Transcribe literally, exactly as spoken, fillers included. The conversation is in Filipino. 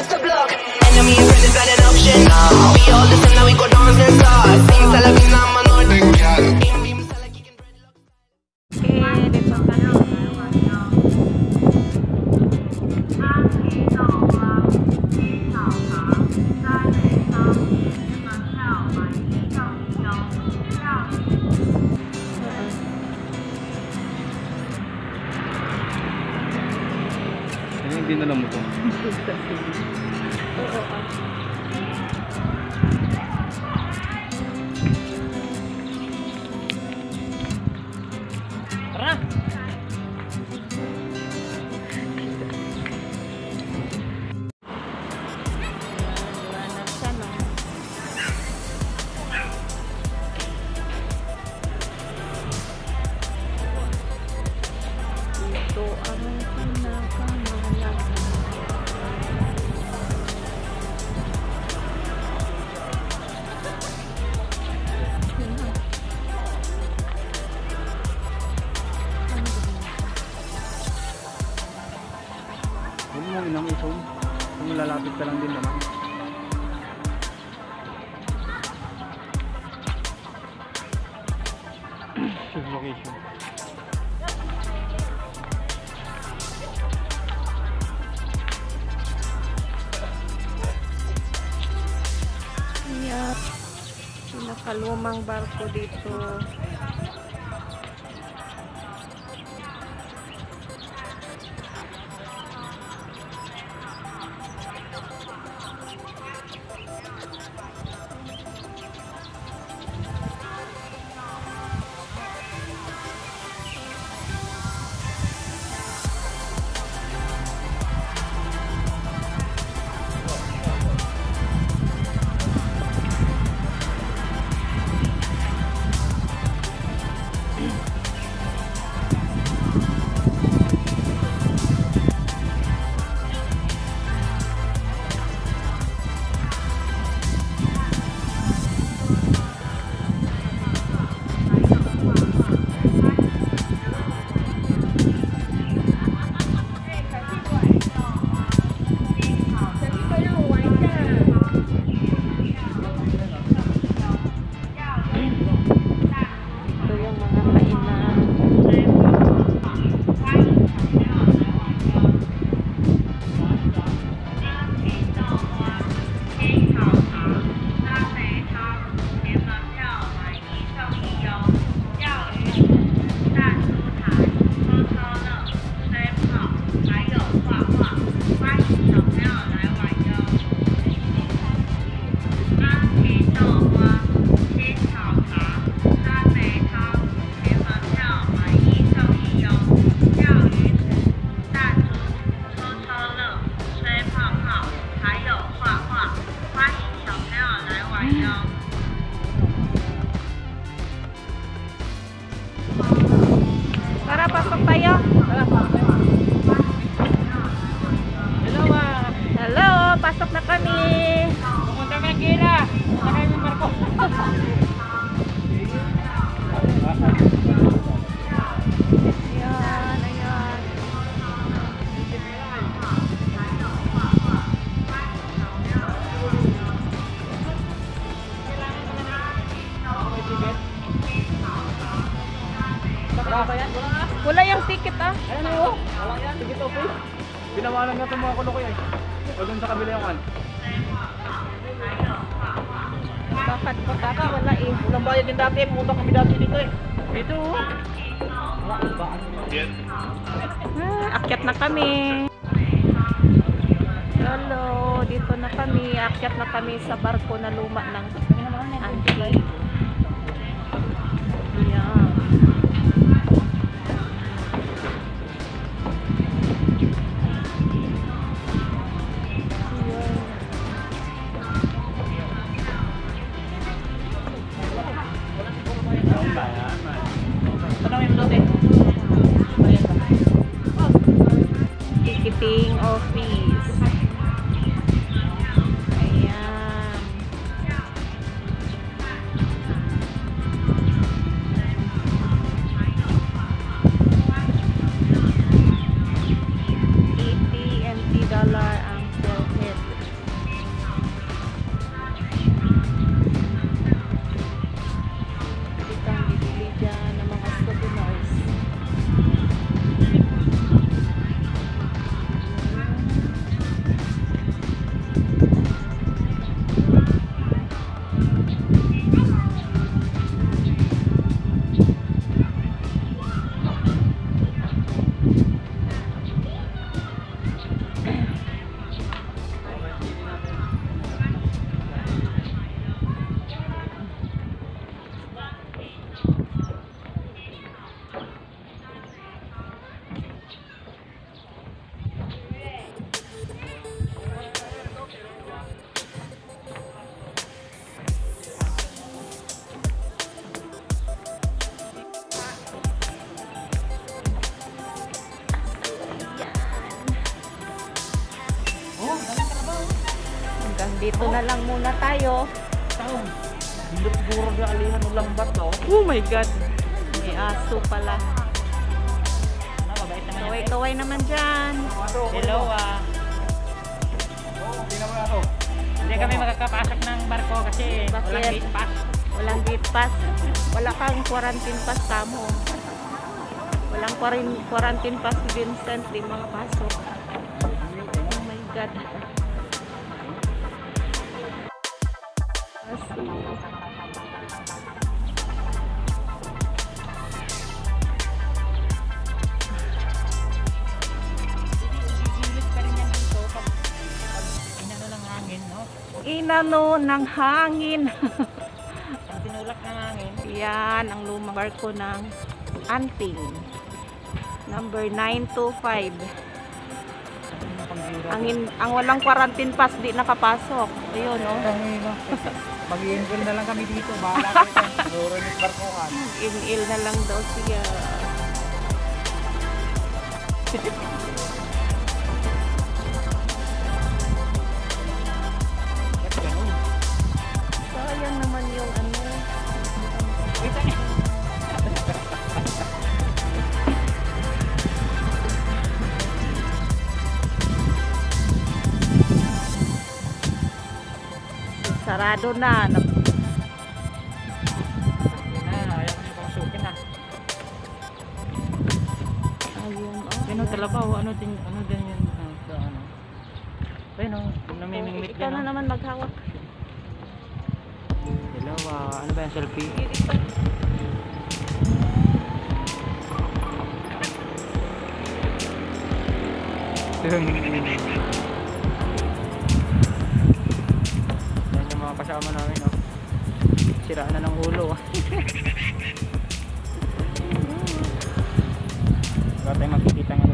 off the block. Enemy and friend is not an option. We all listen now, we go dance and start. Sing Salavina, I'm a northern girl. Aim beam, Salah kicking dreadlocks. Okay, dito ka na. Hindi na lang mo ito. Oo ah. Tara! Ito ang pinakamalaki. Huwag mo inang isong. Kung lalapit ka lang din naman. Choose location. Ayan. Pinakalumang barko dito. Tara, pasok tayo. Hello, pasok na kami. Pumunta ka kina. Sakay mo barko. Ayan, ayan. Wala yung ticket ah. Ayan o. Wala yan. Sige to, please. Pinawalan nga itong mga kulo ko yan. O dun sa kabila yung kan. Bakit ko taka wala eh. Walang bayad din dati. Pumunta kami dati dito eh. Dito o. Ah, akyat na kami. Hello, dito na kami. Akyat na kami sa barko na luma ng auntie. Ayan. Ticketing office. Ayan. eighty N T dollar ang per head. dito na lang muna tayo. Tao. Hindi siguro na alihan ng lambat daw. Oh my God. May aso pala. Ano, mabait naman yan. Kaway-kaway naman dyan. Hello ah. Oo, hindi naman ako. Hindi kami makakapasok ng barko kasi Bakit? walang gate pass. Walang gate pass. Wala kang quarantine pass tamo. Walang quarin- quarantine pass si Vincent. Di makapasok. Oh my God. Aso. Gigilit pa rin yan dito pag, pag inano ng hangin, no? Inano ng hangin. Ang tinulak ng hangin. Yan ang lumang barko ng Anting. Number nine two five. Ang, in- ang walang quarantine pass di nakapasok. Ayun, no? Mag-i-enjoy na lang kami dito. Bahala ko ito. Siguro yung barkohan. In-il na lang daw siya. Sayang naman yung ano. Sarado na. Nap- Yun na, ayaw ko yung pamasukin na. Ayun, oh. Ano talabaw, ano din, ano din yun, ah, sa ano. Ayun o, namimingwit Ikaw yan na o. naman maghawak. Dalawa, ano ba yung selfie? Yan yung mga kasama namin o. Siraan na ng ulo. Wala tayong makikita nga